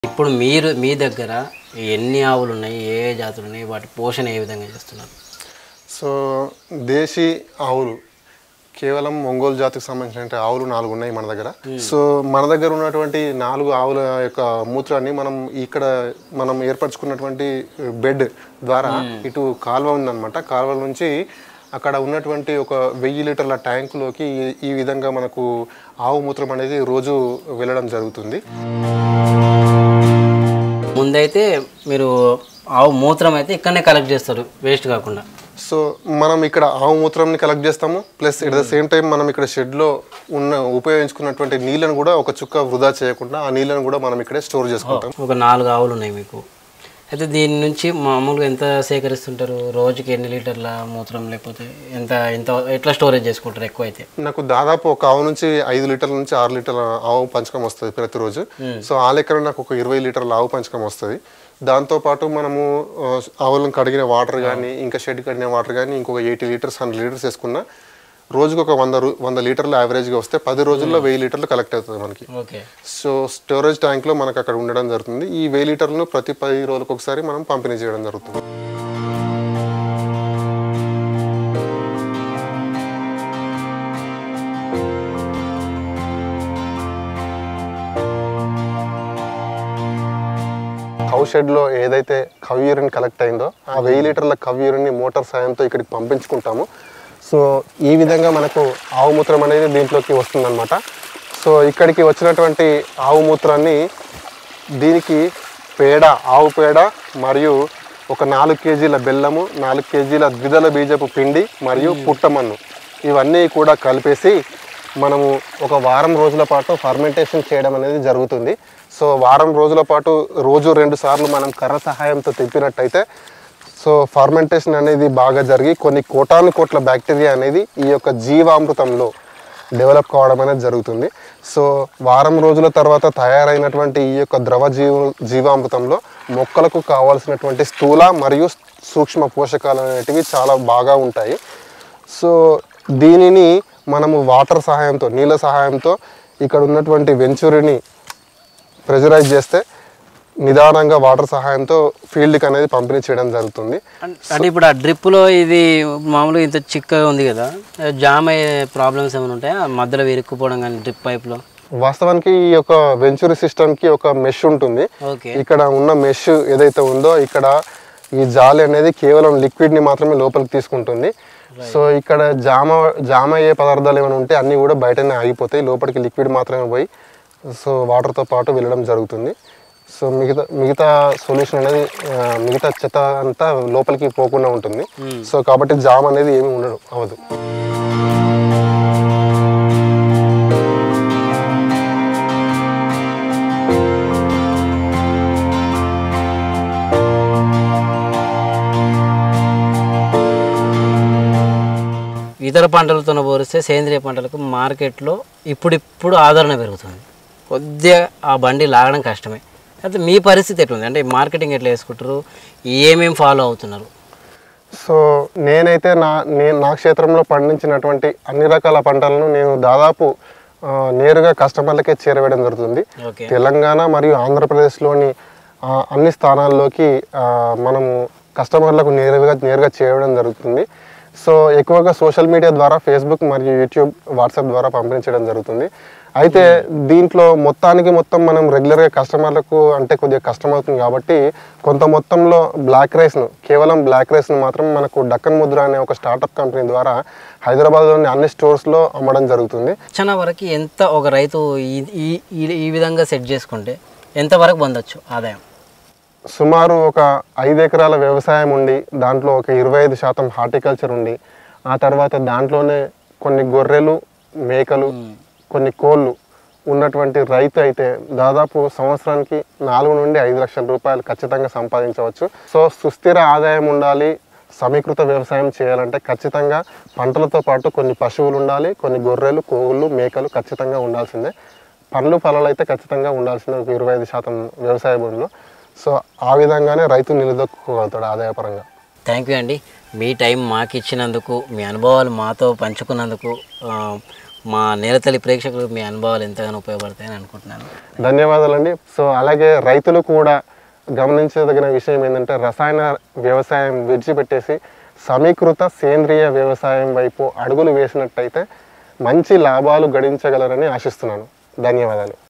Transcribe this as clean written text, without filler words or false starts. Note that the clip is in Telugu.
ఇప్పుడు మీ దగ్గర ఎన్ని ఆవులు ఉన్నాయి, ఏ ఏ జాతులు ఉన్నాయి, వాటి పోషణ ఏ విధంగా చేస్తున్నారు? సో దేశీ ఆవులు కేవలం ఒంగోలు జాతికి సంబంధించిన ఆవులు 4 ఉన్నాయి మన దగ్గర. సో మన దగ్గర ఉన్నటువంటి 4 ఆవుల యొక్క మూత్రాన్ని మనం ఏర్పరచుకున్నటువంటి బెడ్ ద్వారా ఇటు కాలువ ఉందన్నమాట. కాలువ నుంచి అక్కడ ఉన్నటువంటి ఒక 1000 లీటర్ల ట్యాంకులోకి ఈ విధంగా మనకు ఆవు మూత్రం అనేది రోజు వెళ్ళడం జరుగుతుంది. ముందైతే మీరు ఆవు మూత్రం అయితే ఇక్కడనే కలెక్ట్ చేస్తారు వేస్ట్ కాకుండా. సో మనం ఇక్కడ ఆవు మూత్రంని కలెక్ట్ చేస్తాము, plus at the same time మనం ఇక్కడ షెడ్లో ఉపయోగించుకున్నటువంటి నీళ్ళను కూడా ఒక చుక్క వృధా చేయకుండా ఆ నీళ్ళను కూడా మనం ఇక్కడే స్టోర్ చేసుకుంటాం. ఒక 4 ఆవులు ఉన్నాయి మీకు. అయితే దీని నుంచి మామూలుగా ఎంత సేకరిస్తుంటారు? రోజుకి ఎన్ని లీటర్ల మూత్రం, లేకపోతే ఎట్లా స్టోరేజ్ చేసుకుంటారు ఎక్కువ అయితే? నాకు దాదాపు ఒక ఆవు నుంచి 5 లీటర్ల నుంచి 6 లీటర్ల ఆవు పంచకం వస్తుంది ప్రతిరోజు. సో ఆ లెక్కన నాకు ఒక 20 లీటర్ల ఆవు పంచకం వస్తుంది. దాంతోపాటు మనము ఆవులను కడిగిన వాటర్ కానీ, ఇంకా షెడ్ కడిగిన వాటర్ కానీ ఇంకొక 80 లీటర్స్ 100 లీటర్స్ వేసుకున్న రోజుకు ఒక 100 లీటర్లు యావరేజ్గా వస్తే 10 రోజుల్లో 1000 లీటర్లు కలెక్ట్ అవుతుంది మనకి. సో స్టోరేజ్ ట్యాంక్లో మనకు అక్కడ ఉండడం జరుగుతుంది. ఈ 1000 లీటర్లను ప్రతి 10 రోజులకు ఒకసారి మనం పంపిణీ చేయడం జరుగుతుంది. కౌ షెడ్లో ఏదైతే కవ్ యూరిన్ కలెక్ట్ అయిందో ఆ 1000 లీటర్ల కవ్ యూరిన్ని మోటార్ సాయంతో ఇక్కడికి పంపించుకుంటాము. సో ఈ విధంగా మనకు ఆవు మూత్రం అనేది దీంట్లోకి వస్తుందన్నమాట. సో ఇక్కడికి వచ్చినటువంటి ఆవు మూత్రాన్ని దీనికి ఆవు పేడ మరియు ఒక 4 కేజీల బెల్లము, 4 కేజీల ద్విదళ బీజపు పిండి మరియు పుట్టమన్ను ఇవన్నీ కూడా కలిపేసి మనము ఒక వారం రోజుల పాటు ఫర్మెంటేషన్ చేయడం అనేది జరుగుతుంది. సో వారం రోజుల పాటు రోజు 2 సార్లు మనం కర్ర సహాయంతో తిప్పినట్టయితే సో ఫర్మెంటేషన్ అనేది బాగా జరిగి కొన్ని కోట్ల బ్యాక్టీరియా అనేది ఈ యొక్క జీవామృతంలో డెవలప్ కావడం అనేది జరుగుతుంది. సో వారం రోజుల తర్వాత తయారైనటువంటి ఈ యొక్క జీవామృతంలో మొక్కలకు కావాల్సినటువంటి స్థూల మరియు సూక్ష్మ పోషకాలు అనేటివి చాలా బాగా ఉంటాయి. సో దీనిని మనము వాటర్ సహాయంతో, నీళ్ళ సహాయంతో ఇక్కడ ఉన్నటువంటి వెంచురిని ప్రెజరైజ్ చేస్తే నిదానంగా వాటర్ సహాయంతో ఫీల్డ్కి అనేది పంపిణీ చేయడం జరుగుతుంది. అంటే ఇప్పుడు ఆ డ్రిప్లో ఇది మామూలుగా ఇంత చిక్కగా ఉంది కదా, జామ్ అయ్యే ప్రాబ్లమ్స్ ఏమైనా ఉంటాయా మధ్యలో ఇరుక్కుపోవడం కానీ డ్రిప్ పైప్లో? వాస్తవానికి ఈ యొక్క వెంచురీ సిస్టమ్కి ఒక మెష్ ఉంటుంది. ఇక్కడ ఉన్న మెష్ ఏదైతే ఉందో ఇక్కడ ఈ జాలి అనేది కేవలం లిక్విడ్ని మాత్రమే లోపలికి తీసుకుంటుంది. సో ఇక్కడ జామ అయ్యే పదార్థాలు ఏమైనా ఉంటే అన్నీ కూడా బయటనే ఆగిపోతాయి, లోపలికి లిక్విడ్ మాత్రమే పోయి సో వాటర్తో పాటు వెళ్ళడం జరుగుతుంది. సో మిగతా సొల్యూషన్ అనేది మిగతా చెత్త అంతా లోపలికి పోకుండా ఉంటుంది. సో కాబట్టి జామ్ అనేది ఏమి అవ్వదు. ఇతర పంటలతో పోలిస్తే సేంద్రియ పంటలకు మార్కెట్లో ఇప్పుడు ఆదరణ పెరుగుతుంది. కొద్దిగా ఆ బండి లాగడం కష్టమే. అయితే మీ పరిస్థితి ఎట్లుంది? అంటే మార్కెటింగ్ ఎట్లా వేసుకుంటారు, ఏమేమి ఫాలో అవుతున్నారు? సో నేనైతే నా క్షేత్రంలో పండించినటువంటి అన్ని రకాల పంటలను నేను దాదాపు నేరుగా కస్టమర్లకే చేరవేయడం జరుగుతుంది. తెలంగాణ మరియు ఆంధ్రప్రదేశ్లోని అన్ని స్థానాల్లోకి మనము కస్టమర్లకు నేరుగా చేయడం జరుగుతుంది. సో ఎక్కువగా సోషల్ మీడియా ద్వారా ఫేస్బుక్ మరియు యూట్యూబ్, వాట్సాప్ ద్వారా పంపించడం జరుగుతుంది. అయితే దీంట్లో మొత్తం మనం రెగ్యులర్గా కస్టమర్లకు అంటే కొద్దిగా కష్టమవుతుంది కాబట్టి కొంత మొత్తంలో కేవలం బ్లాక్ రైస్ను మాత్రం మనకు డక్కన్ ముద్ర అనే ఒక స్టార్టప్ కంపెనీ ద్వారా హైదరాబాద్లోని అన్ని స్టోర్స్లో అమ్మడం జరుగుతుంది. చాలా వరకు ఎంత ఒక రైతు ఈ విధంగా సెట్ చేసుకుంటే ఎంతవరకు పొందొచ్చు ఆదాయం? సుమారు ఒక 5 ఎకరాల వ్యవసాయం ఉండి దాంట్లో ఒక 25% హార్టికల్చర్ ఉండి ఆ తర్వాత దాంట్లోనే కొన్ని గొర్రెలు, మేకలు, కొన్ని కోళ్ళు ఉన్నటువంటి రైతు అయితే దాదాపు సంవత్సరానికి 4 నుండి 5 లక్షల రూపాయలు ఖచ్చితంగా సంపాదించవచ్చు. సో సుస్థిర ఆదాయం ఉండాలి, సమీకృత వ్యవసాయం చేయాలంటే ఖచ్చితంగా పంటలతో పాటు కొన్ని పశువులు ఉండాలి, కొన్ని గొర్రెలు, కోళ్ళు, మేకలు ఖచ్చితంగా ఉండాల్సిందే. పండ్లు ఫలాలు అయితే ఖచ్చితంగా ఉండాల్సిందే ఒక 25% వ్యవసాయ భూమిలో. సో ఆ విధంగానే రైతు నిలదొక్కుకోగలుగుతాడు ఆదాయపరంగా. థ్యాంక్ యూ అండి, మీ టైం మాకు ఇచ్చినందుకు, మీ అనుభవాలు మాతో పంచుకున్నందుకు మా నేలతల్లి ప్రేక్షకులు మీ అనుభవాలు ఎంతగానో ఉపయోగపడతాయని అనుకుంటున్నాను. ధన్యవాదాలండి. సో అలాగే రైతులు కూడా గమనించదగిన విషయం ఏంటంటే రసాయన వ్యవసాయం విడిచిపెట్టేసి సమీకృత సేంద్రియ వ్యవసాయం వైపు అడుగులు వేసినట్టయితే మంచి లాభాలు గడించగలరని ఆశిస్తున్నాను. ధన్యవాదాలు.